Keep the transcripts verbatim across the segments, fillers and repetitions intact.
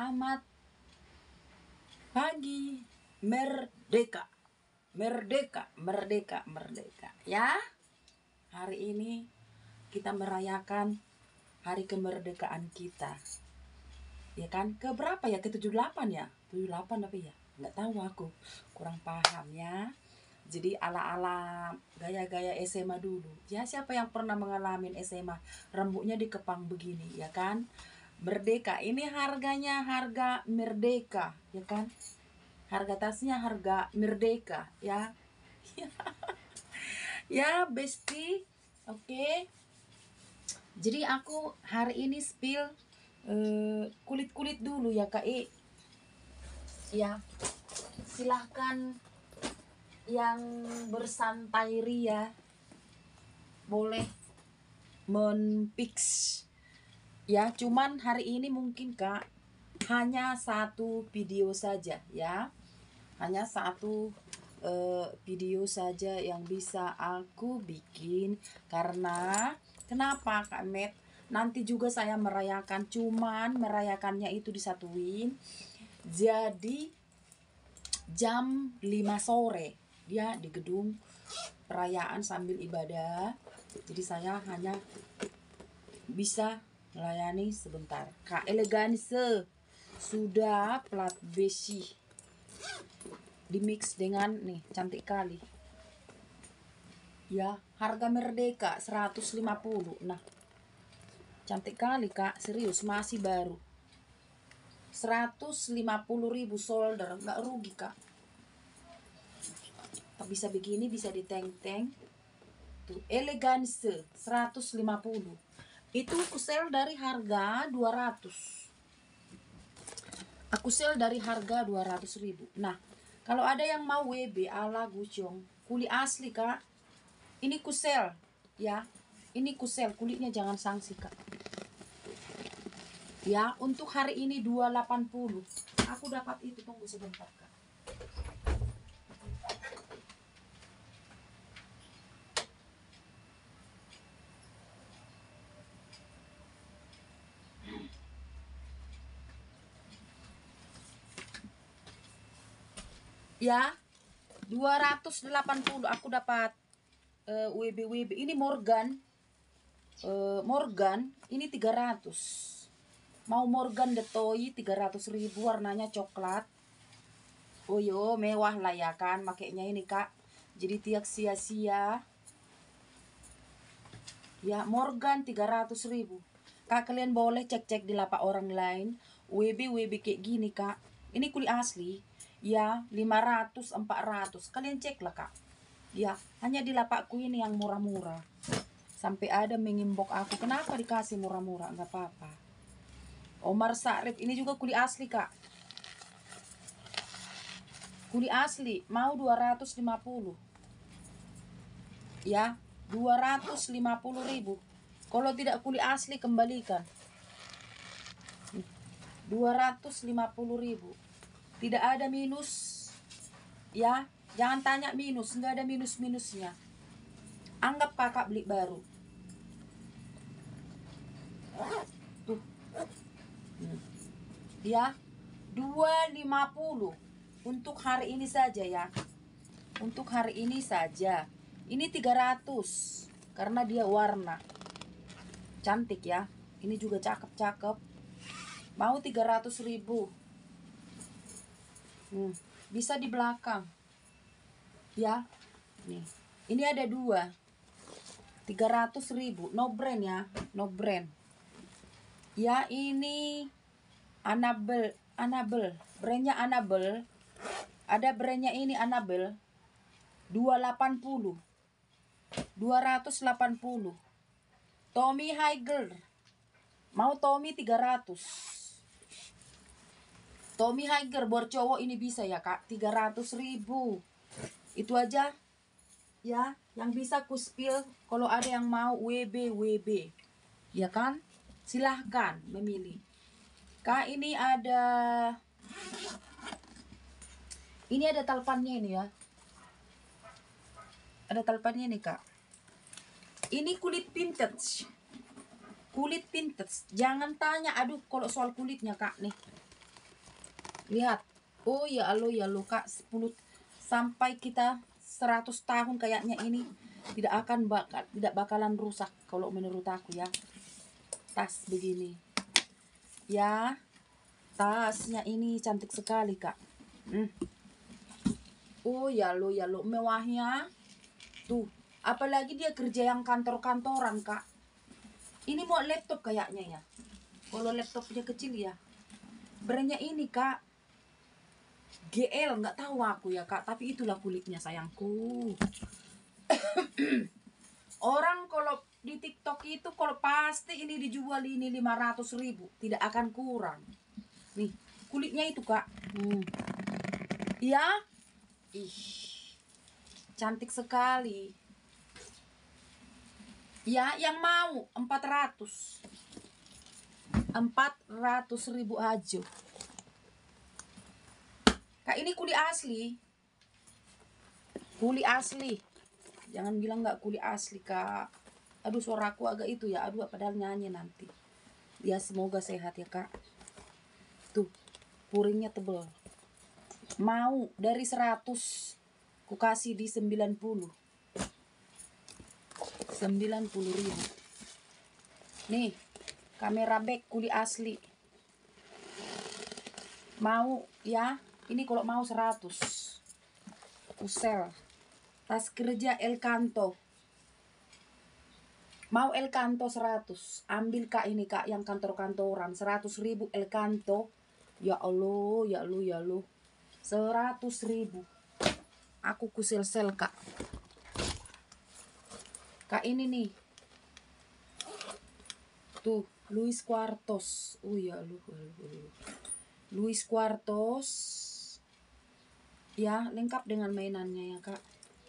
Selamat pagi, merdeka, merdeka, merdeka, merdeka. Ya, hari ini kita merayakan hari kemerdekaan kita. Ya kan, ke berapa ya? Ke tujuh puluh delapan ya? tujuh puluh delapan apa ya? Nggak tahu aku, kurang paham ya. Jadi ala-ala gaya-gaya S M A dulu. Ya, siapa yang pernah mengalami S M A? Rambutnya dikepang begini, ya kan? Merdeka, ini harganya harga merdeka, ya kan? Harga tasnya harga merdeka, ya. Ya, bestie. Oke. Okay. Jadi aku hari ini spill uh, kulit-kulit dulu ya, Kak E. Ya. Silahkan yang bersantai ria boleh menpix. Ya, cuman hari ini mungkin Kak hanya satu video saja ya. Hanya satu uh, video saja yang bisa aku bikin. Karena kenapa Kak Met? Nanti juga saya merayakan, cuman merayakannya itu disatuin. Jadi jam lima sore dia di gedung perayaan sambil ibadah. Jadi saya hanya bisa melayani sebentar. Kak Eleganse sudah plat besi di mix dengan nih cantik kali ya, harga merdeka seratus lima puluh. Nah, cantik kali Kak, serius masih baru. Seratus lima puluh ribu solder, nggak rugi Kak. Bisa begini, bisa di tank-tank tuh. Eleganse seratus lima puluh. Itu aku sel dari harga dua ratus. Aku sel dari harga dua ratus ribu. Nah, kalau ada yang mau W B ala Gucciong, kulit asli Kak. Ini kusel ya. Ini kusel, kulitnya jangan sanksi Kak. Ya, untuk hari ini dua ratus delapan puluh. Aku dapat itu, tunggu sebentar Kak. Ya, dua ratus delapan puluh aku dapat uh, W B W B. Ini Morgan uh, Morgan ini tiga ratus. Mau Morgan The Toy tiga ratus ribu, warnanya coklat. Oh yo, mewah lah ya kan makainya ini Kak. Jadi tiap sia-sia. Ya, Morgan tiga ratus ribu. Kak, kalian boleh cek-cek di lapak orang lain. W B W B kayak gini Kak. Ini kulit asli. Ya, lima ratus, empat ratus. Kalian cek lah Kak. Ya, hanya di lapakku ini yang murah-murah. Sampai ada mengimbok aku, kenapa dikasih murah-murah? Enggak apa-apa. Omar Sarip, ini juga kulit asli Kak. Kulit asli, mau dua ratus lima puluh. Ya, dua ratus lima puluh ribu. Kalau tidak kulit asli kembalikan. dua ratus lima puluh ribu. Tidak ada minus. Ya, jangan tanya minus, enggak ada minus-minusnya. Anggap Kakak beli baru. Tuh. Hmm. Ya, dua ratus lima puluh untuk hari ini saja ya. Untuk hari ini saja. Ini tiga ratus karena dia warna. Cantik ya. Ini juga cakep-cakep. Mau tiga ratus ribu. Hmm, bisa di belakang. Ya. Nih. Ini ada dua. tiga ratus ribu. No brand ya. No brand. Ya, ini Annabelle, Annabelle, brandnya Annabelle. Ada brandnya ini Annabelle. dua ratus delapan puluh. dua ratus delapan puluh. Tommy Hilfiger. Mau Tommy tiga ratus. Tommy Hilfiger buat cowok ini bisa ya Kak, tiga ratus ribu. Itu aja. Ya, yang bisa ku spill. Kalau ada yang mau W B W B. Ya kan? Silahkan memilih. Kak, ini ada ini ada talpannya ini ya. Ada talpannya nih Kak. Ini kulit vintage. Kulit vintage. Jangan tanya, aduh kalau soal kulitnya Kak nih. Lihat. Oh ya Allah ya lo Kak, sepuluh sampai kita seratus tahun kayaknya ini tidak akan bakal tidak bakalan rusak kalau menurut aku ya. Tas begini. Ya. Tasnya ini cantik sekali Kak. Hmm. Oh ya lo ya lo mewahnya. Tuh, apalagi dia kerja yang kantor-kantoran Kak. Ini mau laptop kayaknya ya. Kalau laptopnya kecil ya. Brandnya ini Kak. G L nggak tahu aku ya Kak, tapi itulah kulitnya sayangku. Orang kalau di TikTok itu kalau pasti ini dijual ini lima ratus ribu, tidak akan kurang. Nih, kulitnya itu Kak. Hmm. Ya. Ih. Cantik sekali. Ya, yang mau empat ratus. empat ratus ribu aja. Kak, ini kulit asli. Kulit asli. Jangan bilang nggak kulit asli, Kak. Aduh, suaraku agak itu ya. Aduh, padahal nyanyi nanti. Ya, semoga sehat ya, Kak. Tuh, puringnya tebel. Mau dari seratus, ku kasih di sembilan puluh. sembilan puluh ribu. Nih, kamera back kulit asli. Mau ya. Ini kalau mau seratus. Usel. Tas kerja Elkanto. Mau Elkanto seratus. Ambil Kak ini Kak yang kantor-kantoran. seratus ribu Elkanto. Ya Allah, ya Allah, ya Allah. seratus ribu. Aku kusel-sel Kak. Kak ini nih. Tuh, Luis Quartos. Oh ya Allah, Luis Quartos. Ya, lengkap dengan mainannya ya Kak.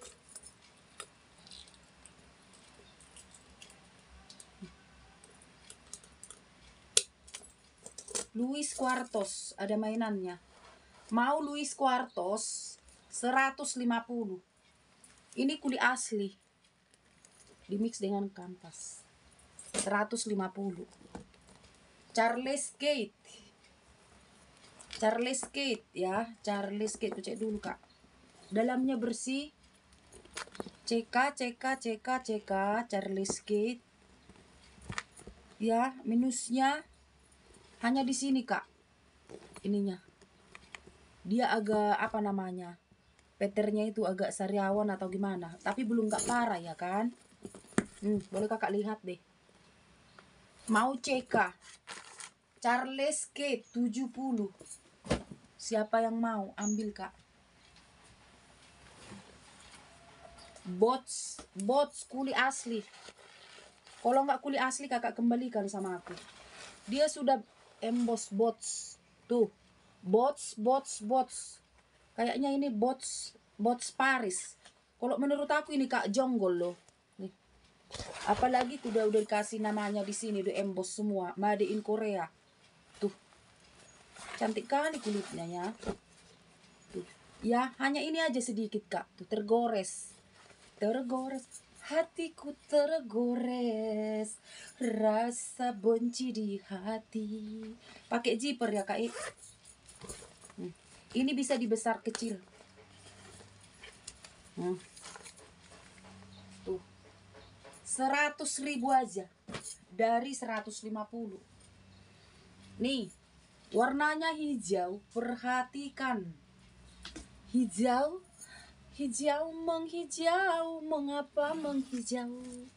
Luis Quartos, ada mainannya. Mau Luis Quartos seratus lima puluh. Ini kulit asli. Dimix dengan kanvas. seratus lima puluh. Charles Gate. Charles Gate ya, Charles Gate, cek dulu Kak. Dalamnya bersih. C K C K C K C K Charles Gate. Ya, minusnya hanya di sini Kak. Ininya. Dia agak apa namanya? Patternnya itu agak sariawan atau gimana, tapi belum nggak parah ya kan? Hmm, boleh Kakak lihat deh. Mau C K Charles Gate tujuh puluh. Siapa yang mau ambil Kak? Bots, bots kulit asli. Kalau nggak kulit asli Kakak kembalikan sama aku. Dia sudah emboss bots. Tuh, bots, bots, bots. Kayaknya ini bots, bots Paris. Kalau menurut aku ini Kak jonggol loh. Nih. Apalagi udah udah dikasih namanya di sini, udah emboss semua, made in Korea. Tuh. Cantik kali kulitnya ya. Tuh. Ya, hanya ini aja sedikit Kak. Tuh tergores. Tergores. Hatiku tergores. Rasa benci di hati. Pakai zipper ya Kak. Hmm. Ini bisa dibesar kecil. Hmm. Tuh. seratus ribu aja. Dari seratus lima puluh. Nih. Warnanya hijau, perhatikan. Hijau, hijau menghijau, mengapa menghijau?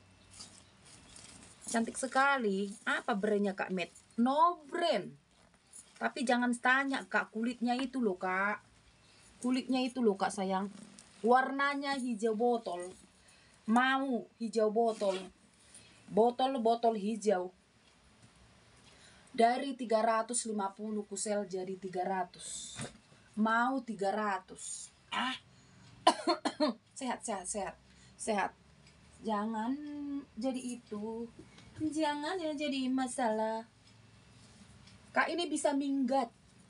Cantik sekali. Apa brandnya Kak Met? No brand. Tapi jangan tanya Kak, kulitnya itu loh Kak. Kulitnya itu loh Kak sayang. Warnanya hijau botol. Mau hijau botol. Botol-botol hijau. Dari tiga ratus lima puluh kusel jadi tiga ratus. Mau tiga ratus. Ah. Sehat, sehat, sehat. Sehat. Jangan jadi itu. Jangan ya jadi masalah. Kak ini bisa minggat.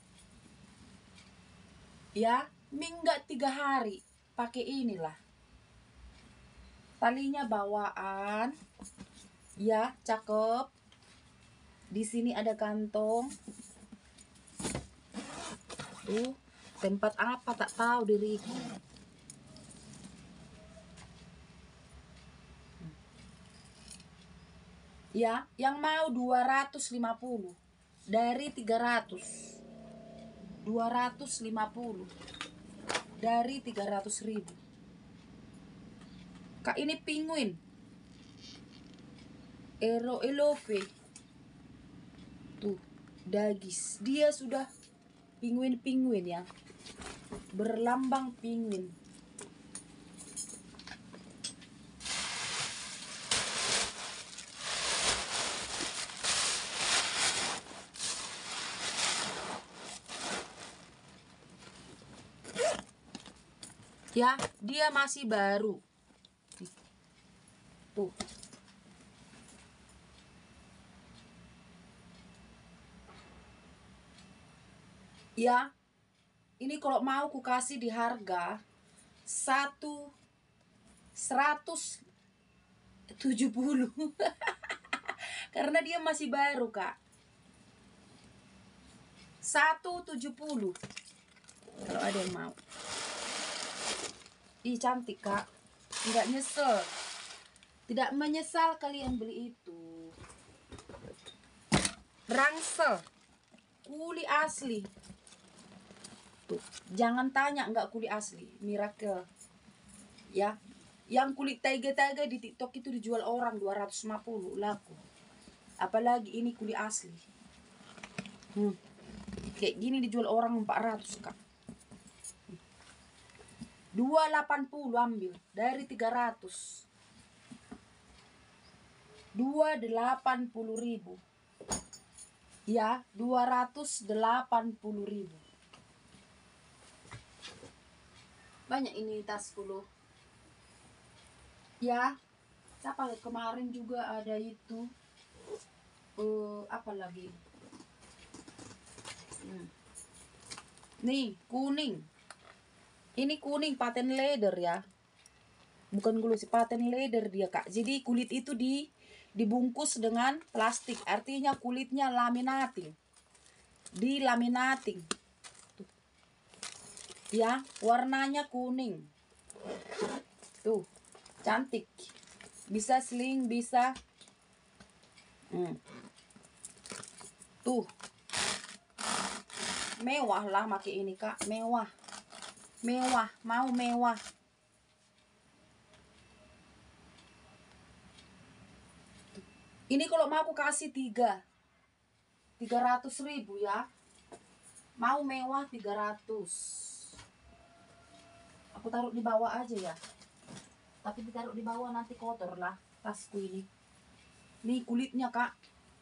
Ya, minggat tiga hari. Pakai inilah. Talinya bawaan. Ya, cakep. Di sini ada kantong. Tuh, tempat apa tak tahu diriku. Ya, yang mau dua ratus lima puluh dari tiga ratus. dua ratus lima puluh dari tiga ratus ribu. Kak, ini penguin Ero Elove. Tuh, dagis. Dia sudah penguin-penguin ya. Berlambang penguin. Ya, dia masih baru. Tuh. Ya, ini kalau mau ku kasih di harga satu seratus tujuh puluh. Karena dia masih baru, Kak. seratus tujuh puluh. Kalau ada yang mau. Ih, cantik, Kak. Enggak nyesel. Tidak menyesal kalian beli itu. Rangsel. Kuli asli. Tuh, jangan tanya enggak kuli asli. Miracle. Ya. Yang kulit taiga-taiga di TikTok itu dijual orang dua ratus lima puluh laku. Apalagi ini kulit asli. Hmm. Kayak gini dijual orang empat ratus, Kak. dua ratus delapan puluh ambil dari tiga ratus. dua ratus delapan puluh ribu. Ya, dua ratus delapan puluh ribu. Banyak ini tasku loh. Ya, siapa kemarin juga ada itu. Uh, apa lagi? Hmm. Nih, kuning. Ini kuning paten leather ya. Bukan gulusi, paten leather dia, Kak. Jadi kulit itu di dibungkus dengan plastik. Artinya kulitnya laminating. Dilaminating. Tuh. Ya, warnanya kuning. Tuh, cantik. Bisa sling, bisa. Hmm. Tuh. Mewah lah pakai ini, Kak. Mewah. Mewah, mau mewah. Ini kalau mau aku kasih tiga. Tiga ratus ribu ya. Mau mewah tiga ratus. Aku taruh di bawah aja ya. Tapi ditaruh di bawah nanti kotor lah tasku ini. Nih kulitnya, Kak.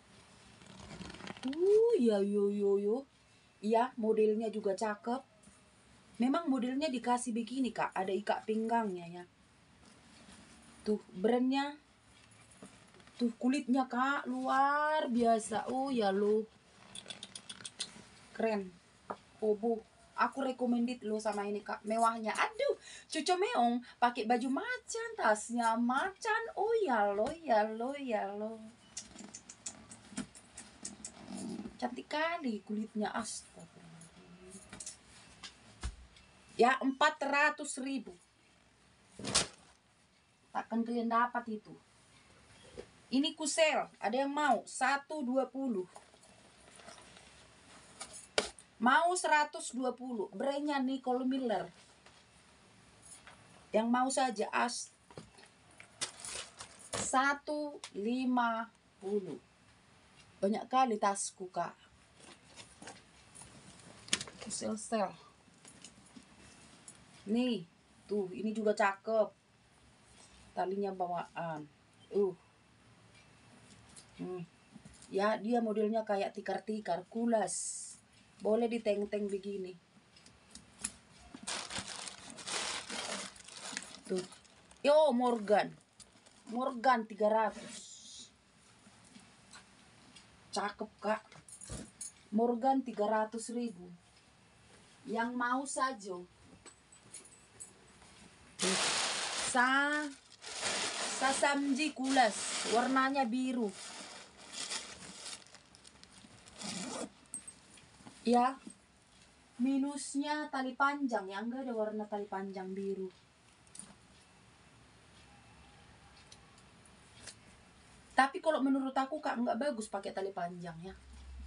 Uh, ya yo yo yo. Iya, modelnya juga cakep. Memang modelnya dikasih begini, Kak. Ada ikat pinggangnya ya. Tuh, brandnya. Tuh, kulitnya, Kak. Luar biasa. Oh, ya lo. Keren. Oh, bu. Aku recommended lo sama ini, Kak. Mewahnya. Aduh, cucu meong. Pakai baju macan. Tasnya macan. Oh, ya lo, ya lo, ya lo. Cantik kali kulitnya. Astaga. Ya, empat ratus ribu. Takkan kalian dapat itu. Ini kusel. Ada yang mau? seratus dua puluh. Mau seratus dua puluh. Brandnya Nicole Miller. Yang mau saja as. seratus lima puluh. Banyak kali tasku, Kak. Kusel-sel. Nih, tuh ini juga cakep. Talinya bawaan. Uh. Hmm. Ya, dia modelnya kayak tikar-tikar, kulas. Boleh diteng-teng begini. Tuh. Yo, Morgan. Morgan tiga ratus. Cakep, Kak. Morgan tiga ratus ribu. Yang mau saja. Sa Sasamji kulas, warnanya biru. Ya. Minusnya tali panjang ya, enggak ada warna tali panjang biru. Tapi kalau menurut aku Kak enggak bagus pakai tali panjang ya.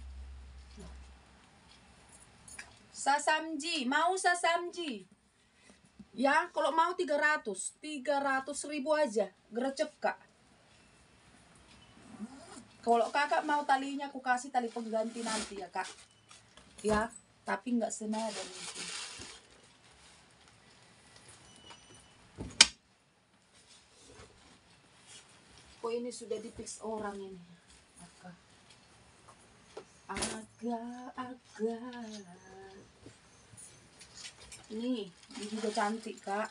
Sasamji, mau sasamji? Ya, kalau mau tiga ratus, tiga ratus ribu aja, gercep Kak. Kalau kakak mau talinya aku kasih tali pengganti nanti ya Kak. Ya, tapi nggak senada mungkin. Kok ini sudah dipix orang ini? Agak, agak, agak. Nih, ini juga cantik Kak.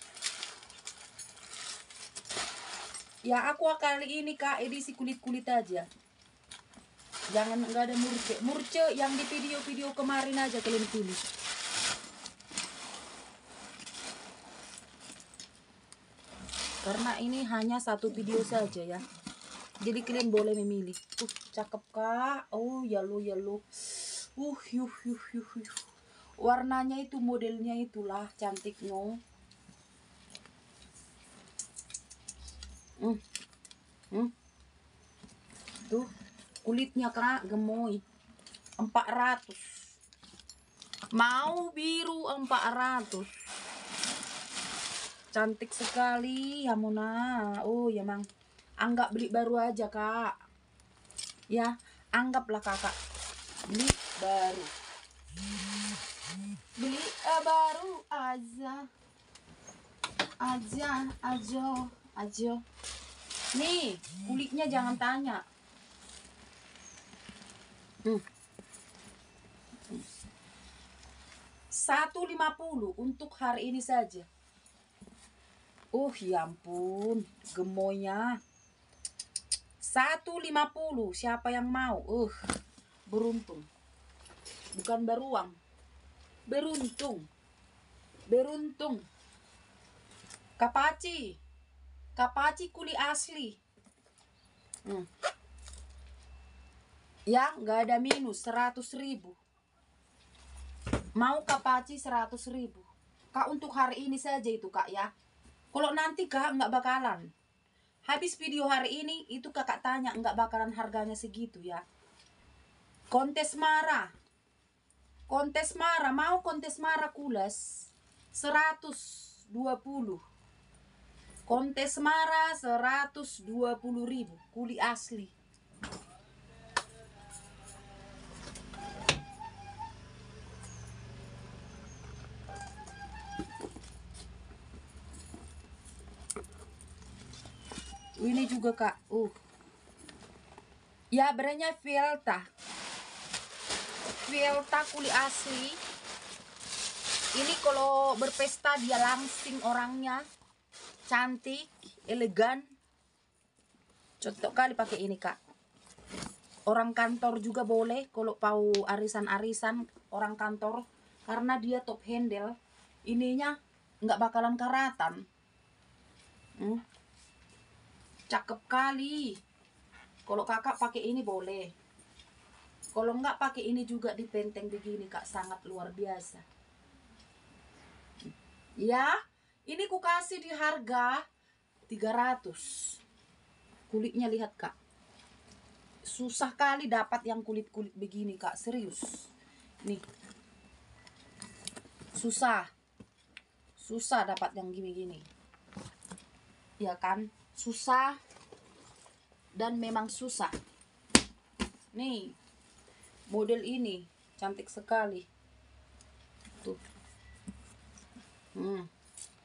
Ya aku kali ini Kak edisi kulit-kulit aja. Jangan nggak ada murce. Murce yang di video-video kemarin aja kalian pilih. Karena ini hanya satu video saja ya. Jadi kalian boleh memilih. Uh, cakep Kak. Oh, yellow yellow. Uh, yuh yuh yuh yuh. Warnanya itu modelnya itulah cantiknya. Hmm. Hmm. Tuh, kulitnya Kak gemoy. empat ratus. Mau biru empat ratus. Cantik sekali ya Mona. Oh ya Mang. Anggap beli baru aja Kak. Ya, anggaplah Kakak beli baru. Beli uh, baru aja. Aja, ajo, ajo. Nih, kulitnya jangan tanya. Hmm. seratus lima puluh untuk hari ini saja. Uh, ya ampun, gemoynya. seratus lima puluh, siapa yang mau? Uh, beruntung. Bukan beruang. Beruntung. Beruntung. Kapaci. Kapaci kulit asli. Hmm. Ya, nggak ada minus, seratus ribu. Mau kapaci seratus ribu. Kak untuk hari ini saja itu Kak ya. Kalau nanti Kak nggak bakalan. Habis video hari ini itu kakak tanya nggak bakalan harganya segitu ya. Kontes marah. Kontes marah. Mau kontes marah kulas seratus dua puluh. Kontes marah seratus dua puluh ribu. Kulit asli. Ini juga Kak. Uh. Ya brandnya Velta. Velta kulit asli. Ini kalau berpesta dia langsing orangnya. Cantik, elegan. Cocok kali pakai ini Kak. Orang kantor juga boleh kalau mau arisan-arisan orang kantor. Karena dia top handle. Ininya nggak bakalan karatan. Hmm. Cakep kali. Kalau kakak pakai ini boleh. Kalau nggak pakai ini juga dipenteng begini Kak, sangat luar biasa. Ya, ini ku kasih di harga tiga ratus. Kulitnya lihat Kak. Susah kali dapat yang kulit-kulit begini Kak, serius. Nih. Susah. Susah dapat yang gini-gini. Ya kan? Susah. Dan memang susah. Nih. Model ini cantik sekali. Tuh. Hmm.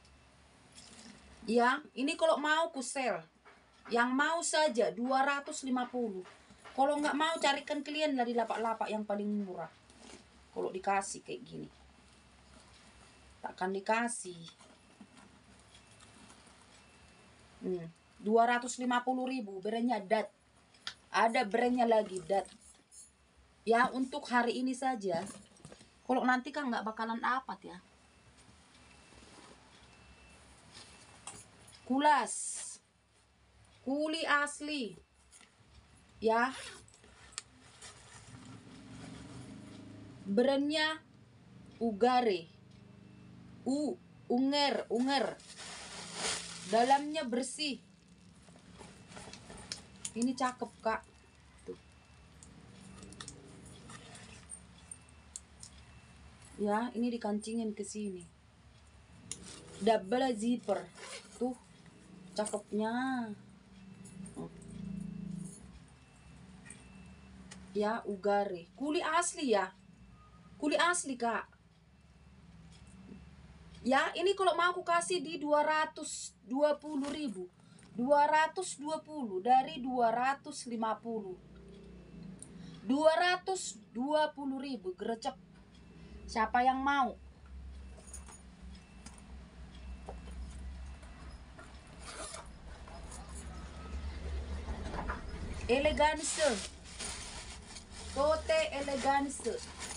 Ya, ini kalau mau ku sel. Yang mau saja dua ratus lima puluh. Kalau nggak mau carikan kalian dari lapak-lapak yang paling murah. Kalau dikasih kayak gini. Takkan dikasih. Hmm. dua ratus lima puluh ribu. Brandnya Dat. Ada brandnya lagi Dat. Ya untuk hari ini saja. Kalau nanti kan nggak bakalan dapat ya. Kulas. Kulit asli. Ya. Brandnya ugare, u, unger, unger. Dalamnya bersih. Ini cakep, Kak. Tuh. Ya, ini dikancingin ke sini. Double zipper. Tuh, cakepnya. Ya, ugare. Kuli asli ya. Kuli asli, Kak. Ya, ini kalau mau aku kasih di dua ratus dua puluh ribu. dua ratus dua puluh dari dua ratus lima puluh. dua ratus dua puluh ribu gercep. Siapa yang mau? Elegance. Tote elegance.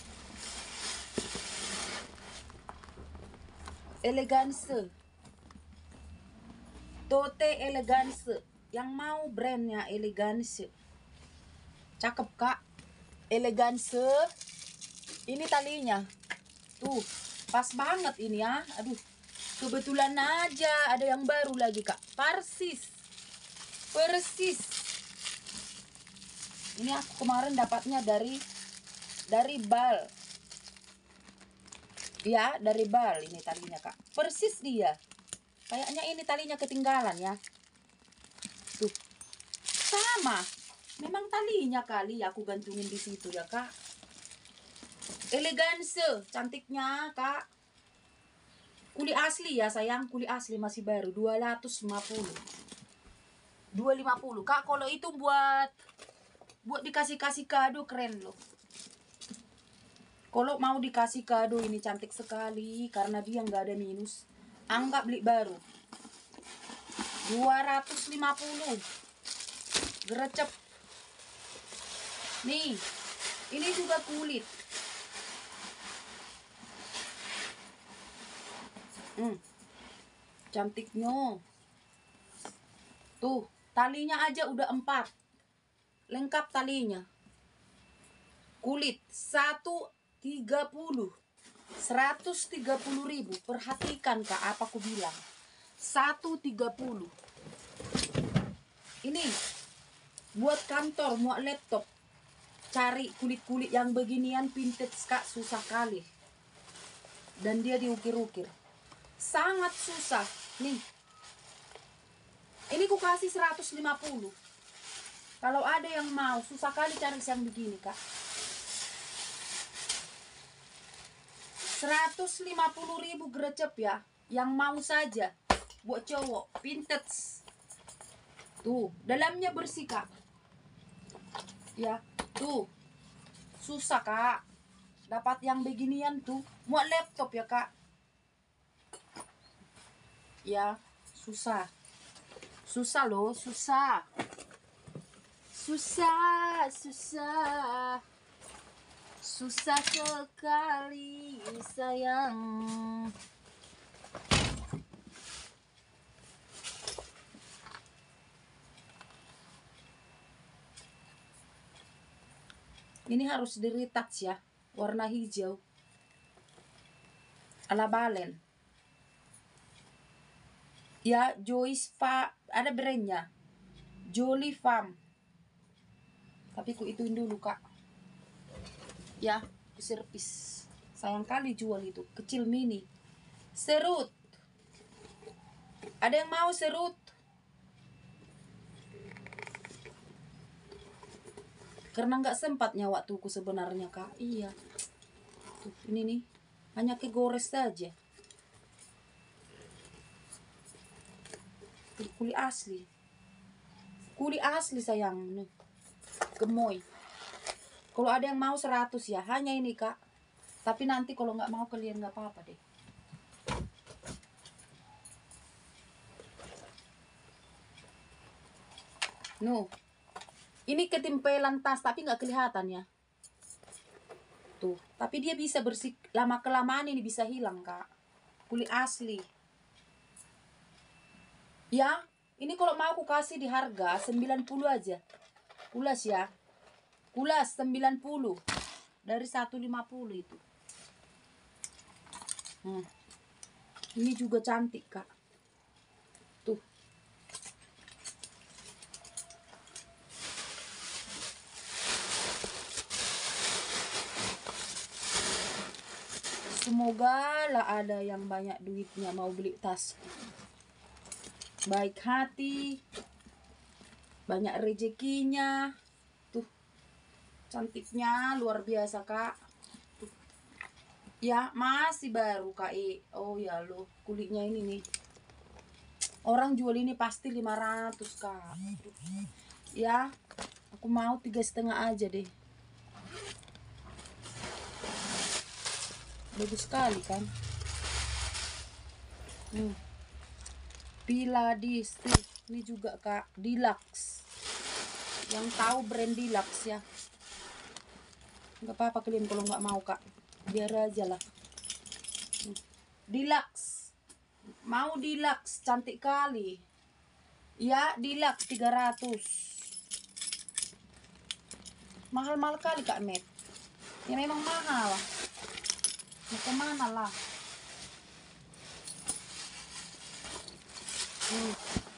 Elegance. Tote elegance. Yang mau brandnya elegance. Cakep, Kak. Elegance. Ini talinya. Tuh, pas banget ini ya. Aduh, kebetulan aja ada yang baru lagi, Kak. Persis. Persis. Ini aku kemarin dapatnya dari dari Bal. Ya, dari Bal ini talinya, Kak. Persis dia. Kayaknya ini talinya ketinggalan ya. Tuh. Sama. Memang talinya kali aku gantungin di situ ya, Kak. Elegance, cantiknya, Kak. Kuli asli ya, sayang. Kuli asli masih baru, dua ratus lima puluh. dua ratus lima puluh. Kak, kalau itu buat buat dikasih-kasih kado keren loh. Kalau mau dikasih kado ini cantik sekali karena dia nggak ada minus. Anggap beli baru. dua ratus lima puluh. Gerecep. Nih, ini juga kulit. Hmm. Cantiknya. Tuh, talinya aja udah empat. Lengkap talinya. Kulit satu tiga puluh. seratus tiga puluh ribu. Perhatikan, Kak, apa aku bilang. seratus tiga puluh. Ini buat kantor, buat laptop. Cari kulit-kulit yang beginian vintage, Kak, susah kali. Dan dia diukir-ukir. Sangat susah. Nih. Ini ku kasih seratus lima puluh. Kalau ada yang mau, susah kali cari yang begini, Kak. seratus lima puluh ribu gercep ya. Yang mau saja. Buat cowok. Vintage. Tuh. Dalamnya bersih, Kak. Ya. Tuh. Susah, Kak. Dapat yang beginian tuh. Buat laptop ya, Kak. Ya. Susah. Susah loh. Susah. Susah. Susah. Susah sekali, sayang. Ini harus di retouch ya. Warna hijau. Ala Balen. Ya, Joyce Fa. Ada brandnya. Jolly Farm. Tapi ku ituin dulu, Kak. Ya, servis. Sayang kali jual itu. Kecil mini. Serut. Ada yang mau serut? Karena nggak sempatnya waktuku sebenarnya, Kak. Iya. Tuh, ini nih. Hanya kegores saja. Kuli asli. Kuli asli, sayang. Nih. Gemoy. Kalau ada yang mau seratus ya, hanya ini, Kak. Tapi nanti kalau nggak mau kalian nggak apa-apa deh. No. Ini ketimpelan tas tapi nggak kelihatan ya. Tuh, tapi dia bisa bersih. Lama-kelamaan ini bisa hilang, Kak. Kulit asli. Ya, ini kalau mau aku kasih di harga sembilan puluh aja. Kulas ya. Kulas sembilan puluh. Dari seratus lima puluh itu. Hmm. Ini juga cantik, Kak. Tuh. Semoga lah ada yang banyak duitnya mau beli tas. Baik hati, banyak rezekinya. Tuh, cantiknya luar biasa, Kak. Tuh. Ya, masih baru, Kak. Oh ya loh, kulitnya ini nih. Orang jual ini pasti lima ratus, Kak. Tuh. Ya, aku mau tiga setengah aja deh. Bagus sekali kan. Hmm. Piladis tuh. Ini juga, Kak, Deluxe. Yang tahu brand Deluxe ya. Nggak apa-apa kalian kalau nggak mau, Kak. Biar aja lah. Hmm. Deluxe. Mau Deluxe, cantik kali. Ya, Deluxe tiga ratus. Mahal-mahal kali, Kak Met. Ya memang mahal. Mau kemana lah. Hmm.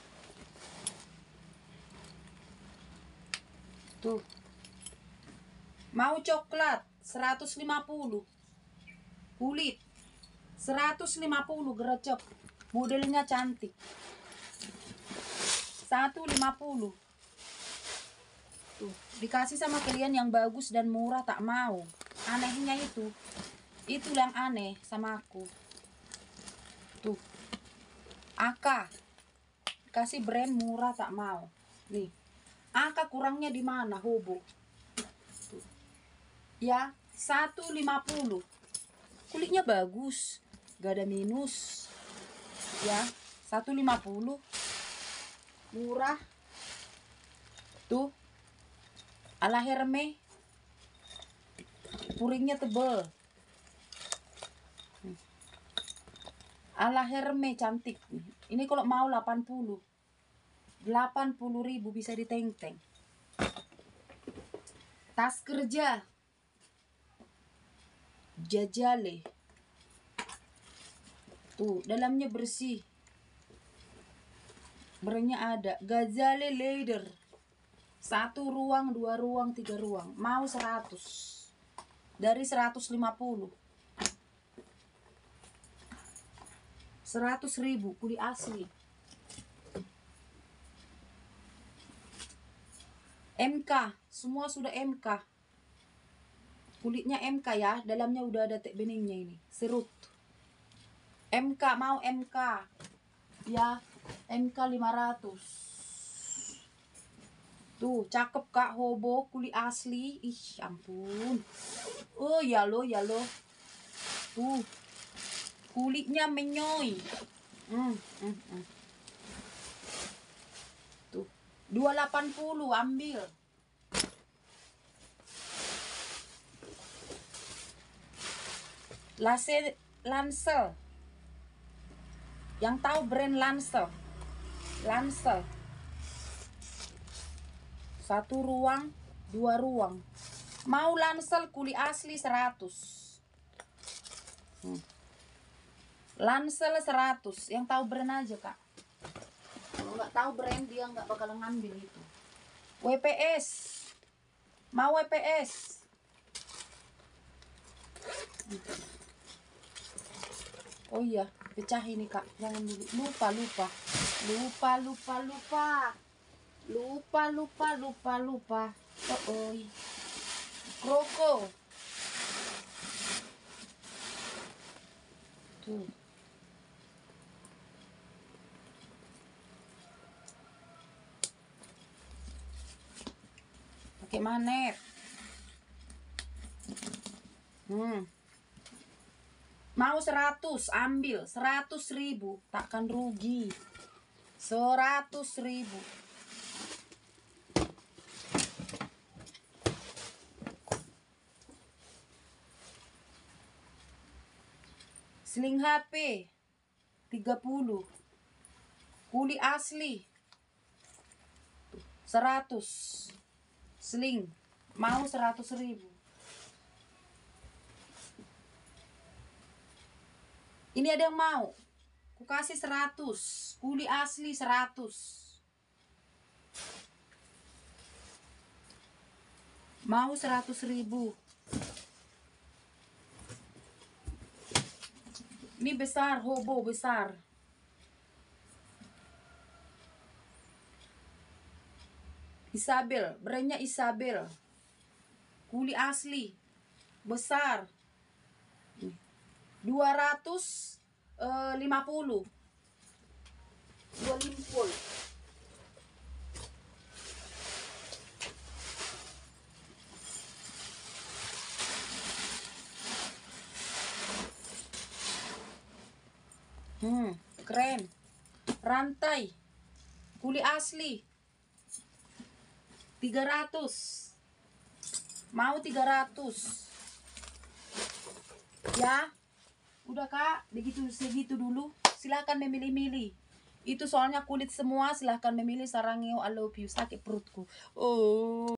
Tuh. Mau coklat seratus lima puluh. Kulit seratus lima puluh gercep. Modelnya cantik. seratus lima puluh. Tuh, dikasih sama kalian yang bagus dan murah tak mau. Anehnya itu. Itu yang aneh sama aku. Tuh. Aka kasih brand murah tak mau. Nih. Aka kurangnya di mana, Hobo? Tuh. Ya, seratus lima puluh. Kulitnya bagus. Gak ada minus. Ya, seratus lima puluh. Murah. Tuh. Ala Hermes. Puringnya tebel. Ala Hermes cantik. Ini kalau mau delapan puluh. delapan puluh ribu bisa diteng-teng. Tas kerja. Jajale. Tuh, dalamnya bersih. Brandnya ada. Gazale Leather. Satu ruang, dua ruang, tiga ruang. Mau seratus. Dari seratus lima puluh. seratus ribu. Kulit asli. M K. Semua sudah M K. Kulitnya M K ya. Dalamnya udah ada tek beningnya ini. Serut. M K. Mau M K. Ya. M K lima ratus. Tuh, cakep, Kak. Hobo, kulit asli. Ih, ampun. Oh, ya lo, ya lo. Tuh. Kulitnya menyoy. Hmm, hmm, hmm. Tuh. dua ratus delapan puluh, ambil. Lase Lancel. Yang tahu brand Lancel. Lancel. Satu ruang, dua ruang. Mau Lancel kulit asli seratus. Hmm. Lancel seratus. Yang tahu brand aja, Kak. Kalau nggak tahu brand dia nggak bakal ngambil itu. W P S. Mau W P S. Oh iya, pecah ini, Kak. Jangan dulu. Lupa, lupa. Lupa, lupa, lupa. Lupa, lupa, lupa, lupa. Oh, oh. Kroko. Tuh. Pakai manet. Hmm. Mau seratus, ambil. Seratus ribu. Takkan rugi. Seratus ribu. Sling H P tiga puluh. Kulit asli seratus. Sling mau seratus ribu. Ini ada yang mau? Ku kasih seratus. Kuli asli seratus. Mau seratus ribu. Ini besar, hobo besar. Isabel, brandnya Isabel. Kuli asli. Besar. dua ratus lima puluh. Dua limpul. Hmm, keren. Rantai. Kuli asli. tiga ratus. Mau tiga ratus. Ya. Udah Kak, begitu segitu dulu. Silahkan memilih-milih. Itu soalnya kulit semua, silahkan memilih. Sarangeo, I love you. Sakit perutku. Oh.